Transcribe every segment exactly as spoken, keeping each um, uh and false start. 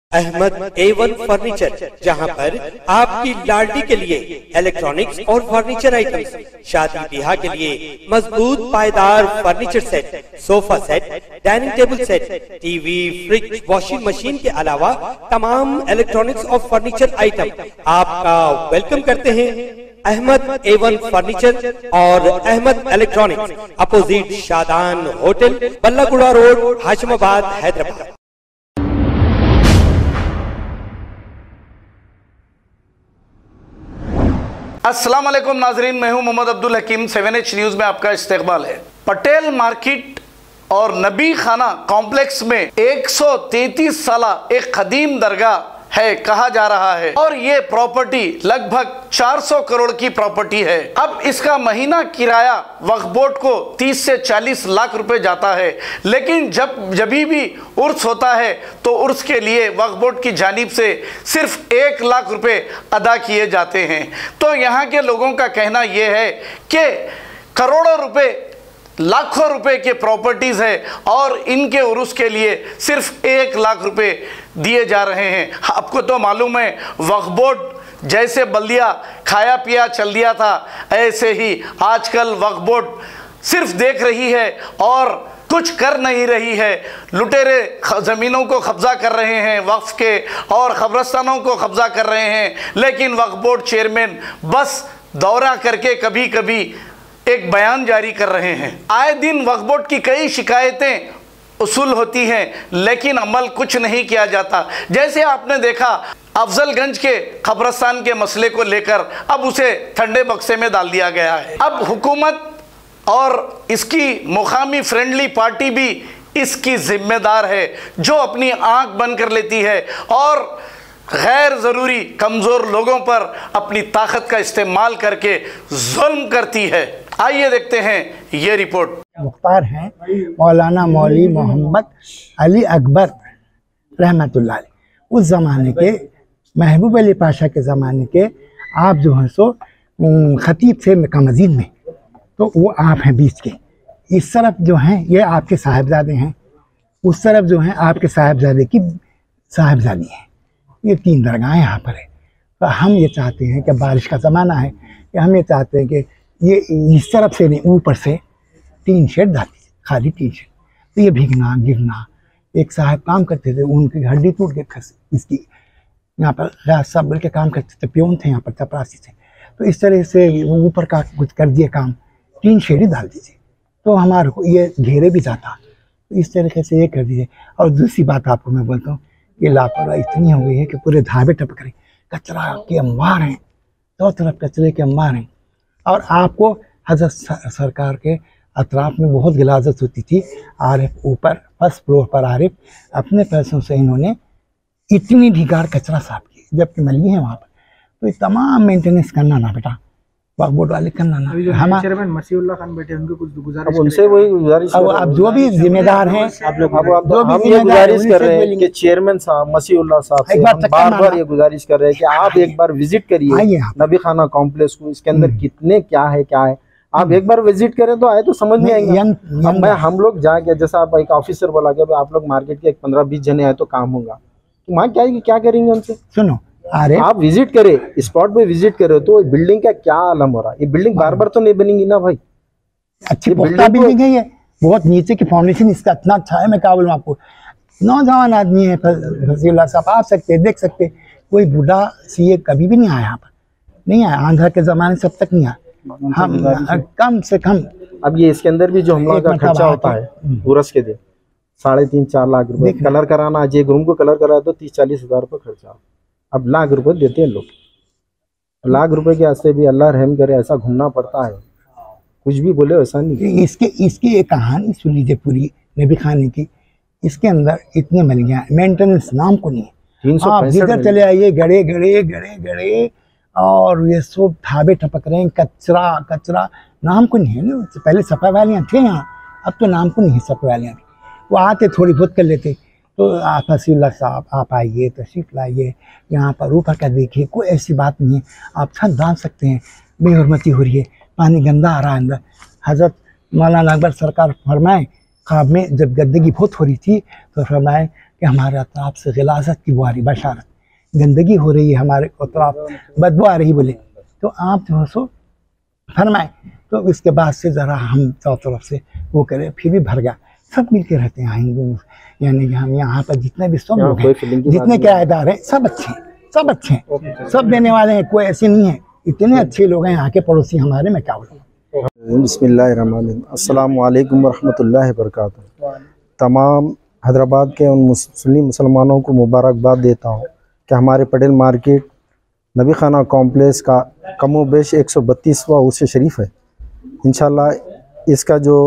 अहमद ए one furniture, जहां पर आपकी लाडली के लिए इलेक्ट्रॉनिक्स और फर्नीचर आइटम्स, शादी ब्याह के लिए मजबूत पायदार furniture set, sofa set, dining table set, TV, fridge, washing machine के अलावा तमाम इलेक्ट्रॉनिक्स और फर्नीचर आइटम आपका वेलकम करते हैं। अहमद ए वन फर्नीचर और Ahmed electronics, opposite Shadan hotel, Ballaguda road, Hashimabad, Hyderabad. अस्सलाम वालेकुम नाजरीन, मैं हूं Mohammed Abdul Hakeem. Seven H news में आपका इस्तकबाल है। पटेल मार्केट और नबी खाना कॉम्प्लेक्स में एक सौ तैंतीस साला एक कदीम दरगाह है कहा जा रहा है और ये प्रॉपर्टी लगभग चार सौ करोड़ की प्रॉपर्टी है। अब इसका महीना किराया वक्फ बोर्ड को तीस से चालीस लाख रुपए जाता है, लेकिन जब जभी भी उर्स होता है तो उर्स के लिए वक्फ बोर्ड की जानिब से सिर्फ एक लाख रुपए अदा किए जाते हैं। तो यहाँ के लोगों का कहना यह है कि करोड़ों रुपए, लाखों रुपए के प्रॉपर्टीज़ है और इनके उर्स के लिए सिर्फ एक लाख रुपए दिए जा रहे हैं। आपको तो मालूम है, वक्फ बोर्ड जैसे बल्दिया खाया पिया चल दिया था, ऐसे ही आजकल वक्फ बोर्ड सिर्फ देख रही है और कुछ कर नहीं रही है। लुटेरे ज़मीनों को कब्ज़ा कर रहे हैं वक्फ के और कब्रस्तानों को कब्ज़ा कर रहे हैं, लेकिन वक्फ बोर्ड चेयरमैन बस दौरा करके कभी कभी एक बयान जारी कर रहे हैं। आए दिन वक्फ बोर्ड की कई शिकायतें उसूल होती हैं, लेकिन अमल कुछ नहीं किया जाता। जैसे आपने देखा अफजलगंज के कब्रस्तान के मसले को लेकर अब उसे ठंडे बक्से में डाल दिया गया है। अब हुकूमत और इसकी मुकामी फ्रेंडली पार्टी भी इसकी जिम्मेदार है, जो अपनी आंख बंद कर लेती है और गैर ज़रूरी कमज़ोर लोगों पर अपनी ताकत का इस्तेमाल करके जुल्म करती है। आइए देखते हैं ये रिपोर्ट। मुख्तार हैं मौलाना मौली मोहम्मद अली अकबर रहमतुल्लाह अलैह। उस ज़माने के महबूब अली पाशा के ज़माने के आप जो हैं सो ख़तीब थे मक्का मस्जिद में, तो वो आप हैं बीच के। इस तरफ जो हैं ये आपके साहिबजादे हैं, उस तरफ जो हैं आपके साहिबजादे की साहिबजादी हैं। ये तीन दरगाहें यहाँ पर है। तो हम ये चाहते हैं कि बारिश का ज़माना है कि हम ये चाहते हैं कि ये इस तरफ से नहीं, ऊपर से टीन शेड डाल दीजिए, खाली टीन शेड। तो ये भीगना गिरना, एक साहब काम करते थे, उनकी हड्डी टूट के खस इसकी यहाँ पर राज साहब मिल के काम करते थे, प्योन थे यहाँ पर, चपरासी थे। तो इस तरह से ऊपर का कुछ कर दिए काम, टीन शेड ही डाल दीजिए तो हमारे को ये घेरे भी जाता। तो इस तरीके से ये कर दीजिए। और दूसरी बात आपको मैं बोलता हूँ, ये लापरवाही इतनी हो गई है कि पूरे ढाबे टपक रहे, कचरा के अंबार हैं, दो तरफ कचरे के अंबार हैं। और आपको हजरत सरकार के अतराफ में बहुत गिलाजत होती थी। आरिफ ऊपर फर्स्ट फ्लोर पर आरिफ अपने पैसों से इन्होंने इतनी ढिगार कचरा साफ की, जबकि मलिए हैं वहाँ पर। तो ये तमाम मेंटेनेंस करना ना बेटा, वक्फ बोर्ड वाले करना ना। हम चेयरमैन मसीहुल्लाह खान बैठे, उनको कुछ गुजारिश, अब उनसे वही गुजारिश, अब आप जो भी जिम्मेदार हैं, आप लोग हम ये गुजारिश कर रहे हैं कि चेयरमैन साहब मसीहुल्लाह साहब से बार बार ये गुजारिश कर रहे हैं कि आप एक बार विजिट करिए नबी खाना कॉम्प्लेक्स को। इसके अंदर कितने क्या है क्या है आप एक बार विजिट करें तो आए तो समझ में आएंगे। अब मैं हम लोग जाके, जैसा आप एक ऑफिसर बोला कि आप लोग मार्केट के एक पंद्रह बीस जने आए तो काम होगा, तो वहाँ क्या क्या करेंगे उनसे? सुनो, अरे आप विजिट करें, स्पॉट पे विजिट करें तो बिल्डिंग का क्या आलम हो रहा है। ये बिल्डिंग बार बार तो नहीं बनेगी ना भाई, अच्छी बिल्डिंग है, ये बहुत नीचे की फाउंडेशन इसका इतना अच्छा है। मैं क्या बोलूँ आपको, नौजवान आदमी है फजीला साहब, आ सकते देख सकते। कोई बूढ़ा सीए कभी भी नहीं आया यहाँ पर, नहीं आया, आंध्र के ज़माने से अब तक नहीं आया। हम कम से कम, अब ये इसके अंदर भी जो हम लोग का खर्चा होता है उर्स के दिन साढ़े तीन चार लाख रुपए कलर कराना, आज एक रूम को कलर कराया तो तीस चालीस हजार रुपये खर्चा। अब लाख रुपए देते हैं लोग, लाख रुपए के वास्ते भी अल्लाह रहम करे ऐसा घूमना पड़ता है। कुछ भी बोले वैसा नहीं। इसके इसकी एक कहानी सुन लीजिए पूरी नबी खाने की। इसके अंदर इतने मिल गया, मेंटेनेंस नाम को नहीं। तीन सौ आप जिधर चले आइए गड़े गड़े गड़े गड़े और ये सब ढाबे टपक रहे हैं, कचरा कचरा नाम को नहीं है। पहले सफाई वालियाँ थे यहाँ, अब तो नाम को नहीं है सफाई वालियाँ भी। वो आते थोड़ी बहुत कर लेते। तो आप फसील्ला साहब आप आइए, तशरीफ लाइए यहाँ पर, ऊपर का देखिए, कोई ऐसी बात नहीं है। आप छत डाल सकते हैं, बेहरमती हो रही है, पानी गंदा आ रहा है अंदर। हज़रत मौलाना अकबर सरकार फरमाए ख्वाब में, जब गंदगी बहुत हो रही थी तो फरमाए कि हमारे अतराफ से गिलाजत की बुआरी बशारत, गंदगी हो रही है हमारे अतराफ, बदबू आ रही बोले, तो आप जो सो फरमाएं। तो इसके बाद से ज़रा हम चारों तरफ से वो करें, फिर भी भर गया। सब मिल के रहते हैं हिंदू, यानी कि हम यहाँ पर जितने भी सब लोग हैं, जितने किराएदार हैं, सब अच्छे हैं, सब अच्छे हैं, सब देने वाले हैं, कोई ऐसे नहीं है। इतने अच्छे लोग हैं यहाँ के पड़ोसी हमारे, में क्या बोलूँ। बिस्मिल्लाहिर्रहमानिर्रहीम, अस्सलामु अलैकुम वरहमतुल्लाहि वबरकातुहू। तमाम हैदराबाद के उन मुस्लिम मुसलमानों को मुबारकबाद देता हूँ कि हमारे पटेल मार्केट नबी खाना कॉम्प्लेक्स का कमो बेश एक सौ बत्तीसवां उर्स शरीफ है। इंशाल्लाह इसका जो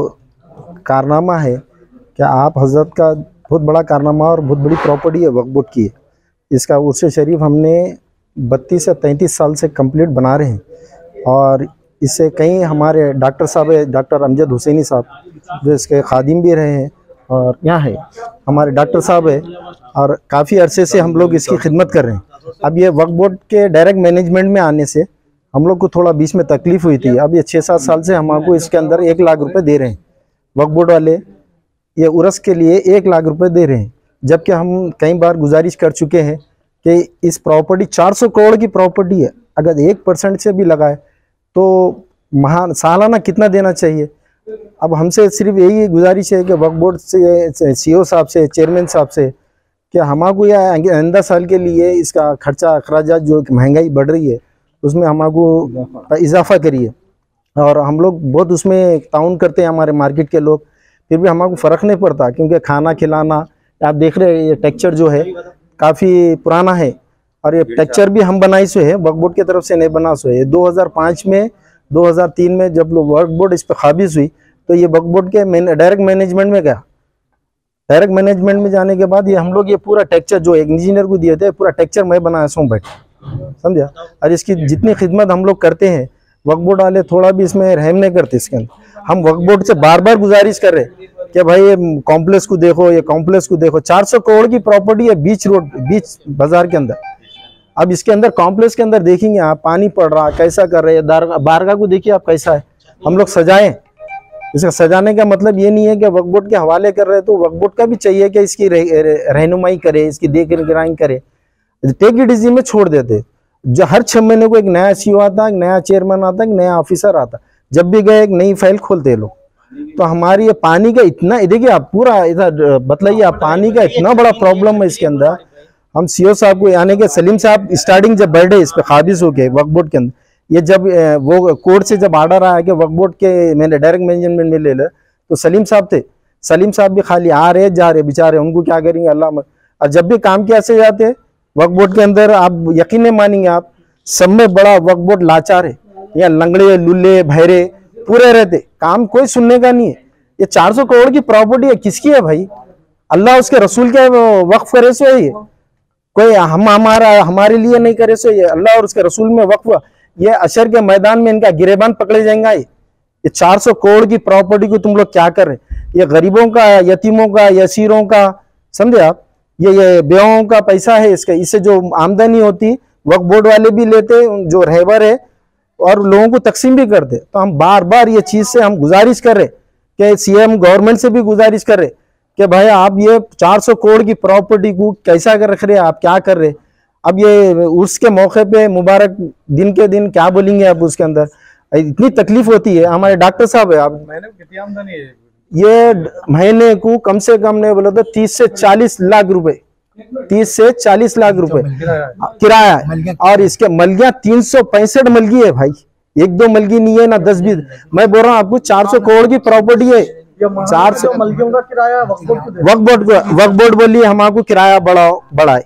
कारनामा है कि आप हज़रत का बहुत बड़ा कारनामा और बहुत बड़ी प्रॉपर्टी है वक्फ बोर्ड की है। इसका उर्स शरीफ हमने बत्तीस से तैंतीस साल से कंप्लीट बना रहे हैं और इससे कई हमारे डॉक्टर साहब है, डॉक्टर अमजद हुसैनी साहब जो इसके खादिम भी रहे हैं और यहाँ है हमारे डॉक्टर साहब है, और काफ़ी अरसे से हम लोग इसकी खिदमत कर रहे हैं। अब ये वक्फ बोर्ड के डायरेक्ट मैनेजमेंट में आने से हम लोग को थोड़ा बीच में तकलीफ़ हुई थी। अब ये छः सात साल से हम आपको इसके अंदर एक लाख रुपए दे रहे हैं, वक्फ बोर्ड वाले ये उर्स के लिए एक लाख रुपए दे रहे हैं, जबकि हम कई बार गुजारिश कर चुके हैं कि इस प्रॉपर्टी चार सौ करोड़ की प्रॉपर्टी है, अगर एक परसेंट से भी लगाए तो महान सालाना कितना देना चाहिए। अब हमसे सिर्फ यही गुजारिश है कि वक्फ बोर्ड से सीईओ साहब से, चेयरमैन साहब से, कि हमको यह आइंदा साल के लिए इसका खर्चा अखराजात जो महंगाई बढ़ रही है उसमें हमको इजाफा करिए। और हम लोग बहुत उसमें ताउन करते हैं हमारे मार्केट के लोग, फिर भी हमको फ़र्क नहीं पड़ता, क्योंकि खाना खिलाना आप देख रहे हैं ये टेक्चर जो है काफ़ी पुराना है, और ये टेक्चर भी हम बनाई सो है, वक्फ बोर्ड की तरफ से नहीं बना सो है। दो हज़ार पाँच में दो हज़ार तीन में जब लोग वक्फ बोर्ड इस पर काबिज हुई तो ये वक्फ बोर्ड के मैन डायरेक्ट मैनेजमेंट में गया। डायरेक्ट मैनेजमेंट में जाने के बाद ये हम लोग ये पूरा टेक्चर जो एक इंजीनियर को दिए थे, पूरा टेक्चर मैं बनाया सो बैठ, समझा। और इसकी जितनी खिदमत हम लोग करते हैं वक्फ बोर्ड वाले थोड़ा भी इसमें रहम नहीं करते इसके अंदर। हम वक्फ बोर्ड से बार बार गुजारिश कर रहे कि भाई ये कॉम्प्लेक्स को देखो, ये कॉम्प्लेक्स को देखो, चार सौ करोड़ की प्रॉपर्टी है बीच रोड, बीच बाजार के अंदर। अब इसके अंदर कॉम्प्लेक्स के अंदर देखेंगे आप पानी पड़ रहा, कैसा कर रहे हैं, बारगाह को देखिए आप कैसा है, हम लोग सजाएं। इसका सजाने का मतलब ये नहीं है कि वक्फ बोर्ड के हवाले कर रहे हैं, तो वक्फ बोर्ड का भी चाहिए कि इसकी रहनुमाई करे, इसकी देख रेख करे। टेक इट इजी में छोड़ देते, जो हर छह महीने को एक नया सीईओ आता, एक नया चेयरमैन आता, एक नया ऑफिसर आता, जब भी गए एक नई फाइल खोलते लोग। तो हमारी ये पानी का इतना, देखिए आप पूरा इधर बतलाइए, आप पानी का इतना बड़ा प्रॉब्लम है इसके अंदर। हम सीईओ साहब को, यानी कि सलीम साहब स्टार्टिंग जब बैठे इस पे काबिज हो गए वक्फ बोर्ड के अंदर, ये जब वो कोर्ट से जब आर्डर आया कि वक्फ बोर्ड के मैंने डायरेक्ट मैनेजमेंट में ले ले, तो सलीम साहब थे। सलीम साहब भी खाली आ रहे जा रहे बेचारे, उनको क्या करेंगे अल्लाह। और जब भी काम कैसे जाते वक्फ बोर्ड के अंदर, आप यकीन नहीं मानेंगे, आप सब में बड़ा वक्फ बोर्ड लाचार है, या लंगड़े लुल्ले भैरे पूरे रहते, काम कोई सुनने का नहीं है। ये चार सौ करोड़ की प्रॉपर्टी है, किसकी है भाई? अल्लाह उसके रसूल के वक्फ करे सो है, ये कोई हम हमारा हमारे लिए नहीं करे सो, ये अल्लाह और उसके रसूल में वक्फ। ये अशर के मैदान में इनका गिरेबान पकड़े जाएंगे। ये चार सौ करोड़ की प्रॉपर्टी को तुम लोग क्या कर रहे? ये गरीबों का, यतीमों का, यसीरों का, समझे आप, ये ये बेवाओं का पैसा है इसका। इससे जो आमदनी होती वक्फ बोर्ड वाले भी लेते, जो रहबर है, और लोगों को तकसीम भी करते। तो हम बार बार ये चीज से हम गुजारिश कर रहे कि सीएम गवर्नमेंट से भी गुजारिश कर रहे कि भाई आप ये चार सौ करोड़ की प्रॉपर्टी को कैसा कर रख रहे हैं, आप क्या कर रहे? अब ये उसके मौके पे मुबारक दिन के दिन क्या बोलेंगे आप, उसके अंदर इतनी तकलीफ होती है। हमारे डॉक्टर साहब है, आप महीने को कितनी आमदनी है? ये महीने को कम से कम नहीं बोला तो तीस से चालीस लाख रुपए, तीस से चालीस लाख रुपए किराया है। और इसके मलगियां तीन सौ पैंसठ मलगी है भाई, एक दो मलगी नहीं है ना दस बीस। मैं बोल रहा हूँ आपको चार सौ करोड़ की प्रॉपर्टी है। चार सौ मलगियों का किराया वक्फ बोर्ड वक्फ बोर्ड बोलिए हमको किराया बढ़ाओ बढ़ाए,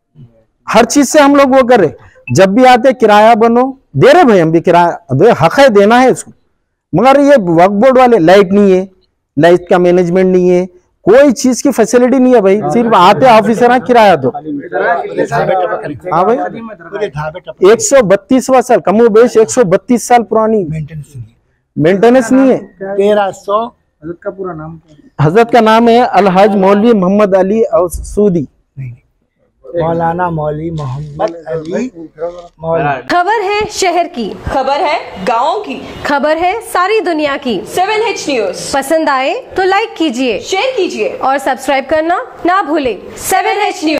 हर चीज से हम लोग वो कर रहे। जब भी आते किराया बनो दे रहे भाई, हम भी किराया हक है देना है इसको, मगर ये वक्फ बोर्ड वाले लाइट नहीं है, लाइट का मैनेजमेंट नहीं है, कोई चीज की फैसिलिटी नहीं है भाई, सिर्फ आते ऑफिसर हैं किराया दो। हाँ भाई, एक सौ बत्तीसवां साल कमो बेश एक सौ बत्तीस साल पुरानी, मेंटेनेंस नहीं है। तेरह सौ हजरत का पूरा नाम? हजरत का नाम है अलहाज मौलवी मोहम्मद अली औसूदी। मौलाना मौली मोहम्मद अली मौला। खबर है शहर की, खबर है गाँव की, खबर है सारी दुनिया की। सेवन एच न्यूज पसंद आए तो लाइक कीजिए, शेयर कीजिए और सब्सक्राइब करना ना भूले। Seven H news.